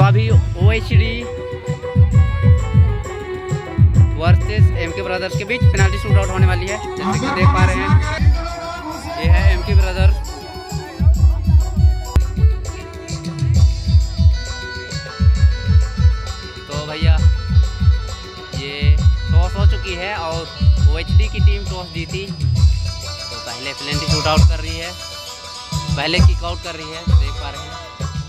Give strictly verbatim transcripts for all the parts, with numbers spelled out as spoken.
अभी O H D versus M K brothers के बीच पेनाल्टी शूट आउट होने वाली है। जैसे कि देख पा रहे हैं, ये है एम के ब्रदर्स। तो भैया ये टॉस हो चुकी है और ओ एच डी की टीम टॉस जीती, तो पहले पेनाल्टी शूट आउट कर रही है, पहले किक आउट कर रही है, देख पा रहे हैं।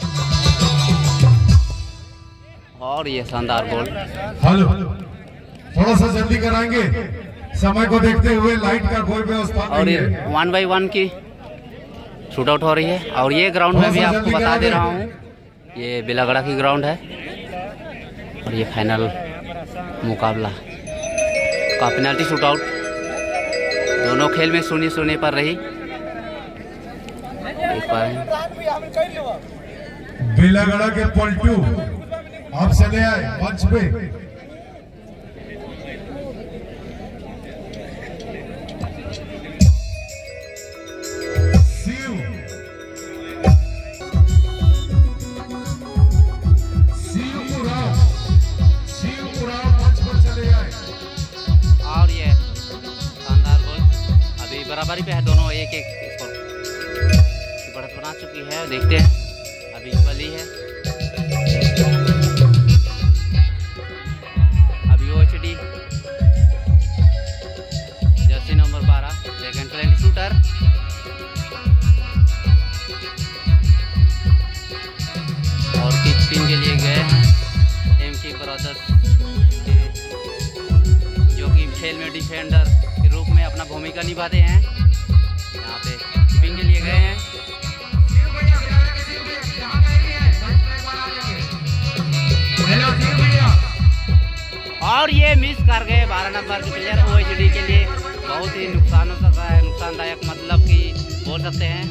और ये शानदार गोल। हेलो, थोड़ा सा जल्दी कराएंगे, समय को देखते हुए लाइट का कोई व्यवस्था नहीं है। और ये वन बाई वन की शूट आउट हो रही है। और ये ग्राउंड में भी आपको बता दे रहा हूँ, ये बिलागड़ा की ग्राउंड है और ये फाइनल मुकाबला का पेनाल्टी शूट आउट दोनों खेल में शून्य शून्य पर रही। देख पा रहे हैं बिलागड़ा के पलटू आप चले आए मंच पे। सीयू सीयूपुरा सीयूपुरा मंच पर चले आए। और ये शानदार गोल। अभी बराबरी पे है दोनों, एक एक स्कोर की बढ़त बना चुकी है। देखते हैं अभी बली है। जर्सी नंबर बारह सेकंड पेनल्टी शूटर। और कीपिंग के लिए गए हैं एम के ब्रदर्स, जो कि खेल में डिफेंडर के रूप में अपना भूमिका निभाते हैं। यहाँ पे कीपिंग के लिए गए हैं। और ये मिस कर गए बारह नंबर के प्लेयर ओ एच डी के लिए बहुत ही नुकसान हो सकता है, नुकसानदायक मतलब कि बोल सकते हैं।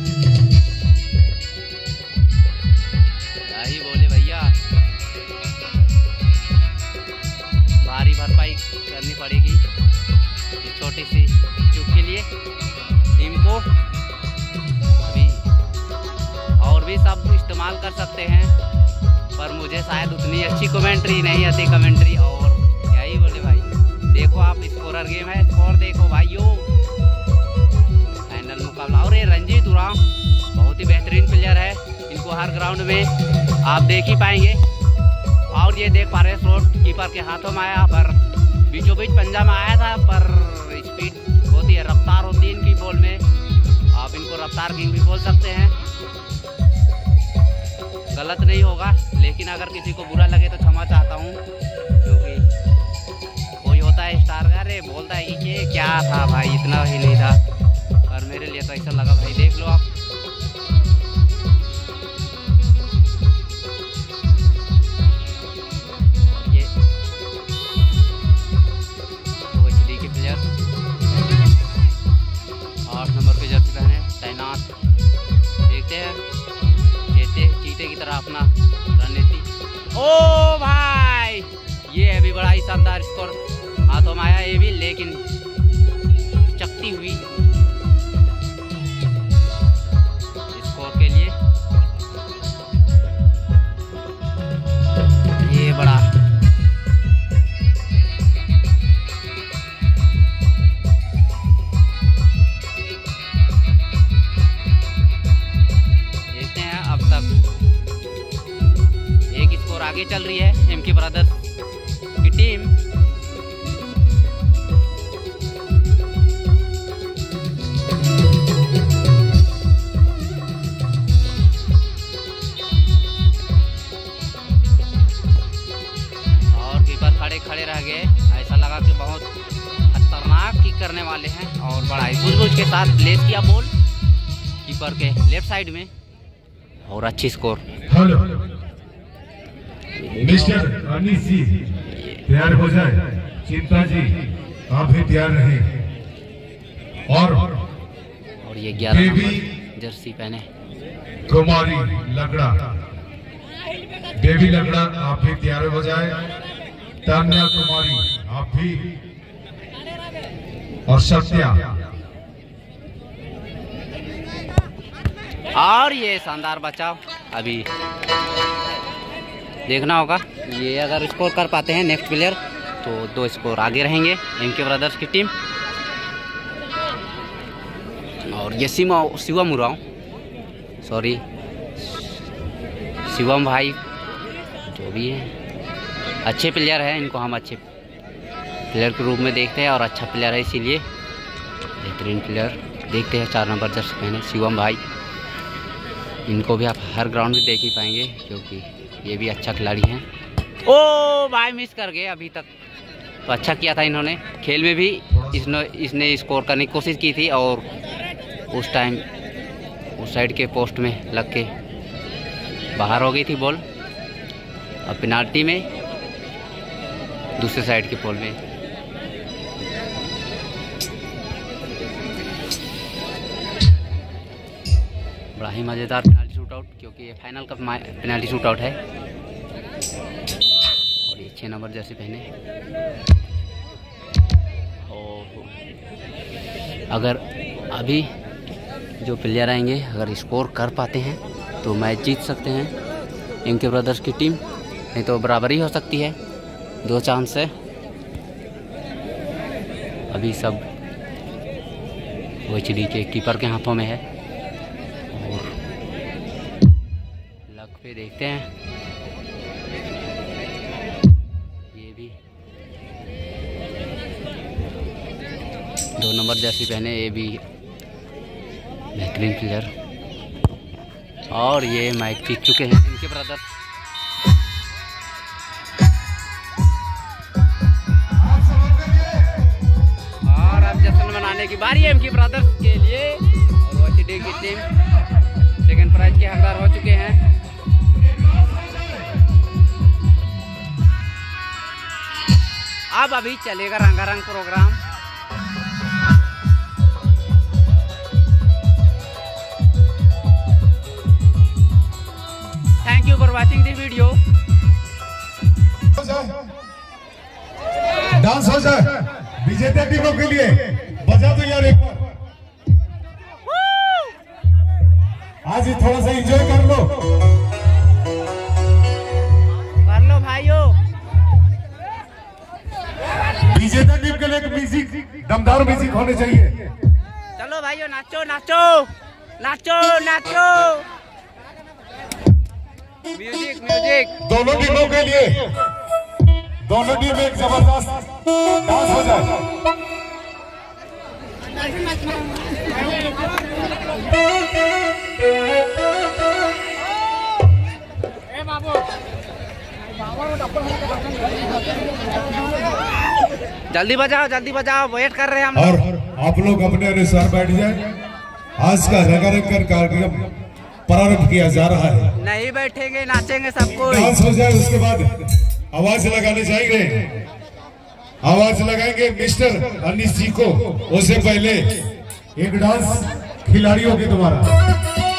क्या ही बोले भैया, भारी भरपाई करनी पड़ेगी इस छोटी सी चूक के लिए टीम को। अभी और भी सब इस्तेमाल कर सकते हैं, पर मुझे शायद उतनी अच्छी कमेंट्री नहीं आती कमेंट्री। और क्या ही बोले भाई, देखो आप स्कोरर गेम है, स्कोर देखो भाइयों, फाइनल मुकाबला। और ये रंजीत उराम बहुत ही बेहतरीन प्लेयर है, इनको हर ग्राउंड में आप देख ही पाएंगे। और ये देख पा रहे हैं शॉट कीपर के हाथों में आया, पर बीचों बीच पंजा में आया था, पर स्पीड होती है, रफ्तार होती है इनकी बॉल में। आप इनको रफ्तार किंग भी बोल सकते हैं, गलत नहीं होगा। लेकिन अगर किसी को बुरा लगे तो क्षमा चाहता हूँ, क्योंकि कोई होता है स्टार का, अरे बोलता है कि ये क्या था भाई, इतना ही नहीं था, पर मेरे लिए तो ऐसा लगा भाई। देख लो आप, ये ओ एच डी के प्लेयर आठ नंबर पे जर्सी पहने तैनात। देखते हैं चीते चीते की तरह अपना रणनीति। ओ भाई, ये अभी बड़ा ही शानदार स्कोर हाथों में आया, ये भी लेकिन चकती हुई स्कोर के लिए। ये बड़ा देखते हैं, अब तक एक स्कोर आगे चल रही है एम के ब्रदर्स की टीम। और कीपर खड़े खड़े रह गए, ऐसा लगा कि बहुत खतरनाक किक करने वाले हैं। और बड़ा ही सूझबूझ के साथ प्लेस किया बॉल कीपर के लेफ्ट साइड में, और अच्छी score. Hello mister Anees ji, तैयार हो जाए। चिंता जी आप भी तैयार रहें। और और ये ग्यारह नंबर जर्सी पहने कुमारी लगड़ा, बेबी लगड़ा आप भी तैयार हो जाए। तान्या कुमारी आप भी, और सत्या। और ये शानदार बचाव। अभी देखना होगा। ये अगर स्कोर कर पाते हैं नेक्स्ट प्लेयर तो दो स्कोर आगे रहेंगे एम के ब्रदर्स की टीम। और ये सीमा शिवम उराव सॉरी शिवम भाई जो भी है अच्छे प्लेयर हैं, इनको हम अच्छे प्लेयर के रूप में देखते हैं और अच्छा प्लेयर है इसीलिए बेहतरीन प्लेयर देखते हैं। चार नंबर जर्सी पहने शिवम भाई, इनको भी आप हर ग्राउंड में देख ही पाएंगे क्योंकि ये भी अच्छा खिलाड़ी हैं। ओ भाई मिस कर गए अभी तक, तो अच्छा किया था इन्होंने। खेल में भी इसने इसने स्कोर करने की कोशिश की थी और उस टाइम उस साइड के पोस्ट में लग के बाहर हो गई थी बॉल। अब पेनाल्टी में दूसरे साइड के पोल में बड़ा ही मज़ेदार पेनाल्टी शूट आउट, क्योंकि ये फाइनल का पेनाल्टी शूट आउट है। और ये छः नंबर जर्सी पहने और अगर अभी जो प्लेयर आएंगे अगर स्कोर कर पाते हैं तो मैच जीत सकते हैं एम के ब्रदर्स की टीम, नहीं तो बराबरी हो सकती है। दो चांस है अभी, सब वो एच डी के कीपर के हाथों में है। और लक पे देखते हैं, ये भी दो नंबर जर्सी पहने, ये भी बेहतरीन प्लेयर। और ये मैच जीत चुके हैं इनके ब्रदर। और अब जश्न मनाने की बारी है इनकी ब्रदर्स के लिए और वो डी की टीम सेकंड प्राइज के हकदार हो चुके हैं। अब अभी चलेगा रंगारंग programme. Thank you for watching the video. Dance हो जाए विजेता टीमों के लिए, बजा दो यार एक बार। आज ही थोड़ा सा एंजॉय कर लो कर लो भाइयों। विजेता टीम के लिए एक म्यूजिक, दमदार म्यूजिक होने चाहिए। चलो भाइयों नाचो नाचो नाचो नाचो। म्यूजिक म्यूजिक दोनों टीमों के लिए, दोनों टीम में एक जबरदस्त डांस हो जाए। जल्दी बजाओ जल्दी बजाओ, वेट कर रहे हैं हम। और आप लोग अपने अनुसार बैठ जाए। आज का रंगारंग कर कार्यक्रम प्रारंभ किया जा रहा है। नहीं बैठेंगे, नाचेंगे सबको। डांस हो जाए उसके बाद आवाज लगाने जाएंगे। आवाज लगाएंगे मिस्टर अनिश जी को, उससे पहले एक डांस खिलाड़ियों के द्वारा।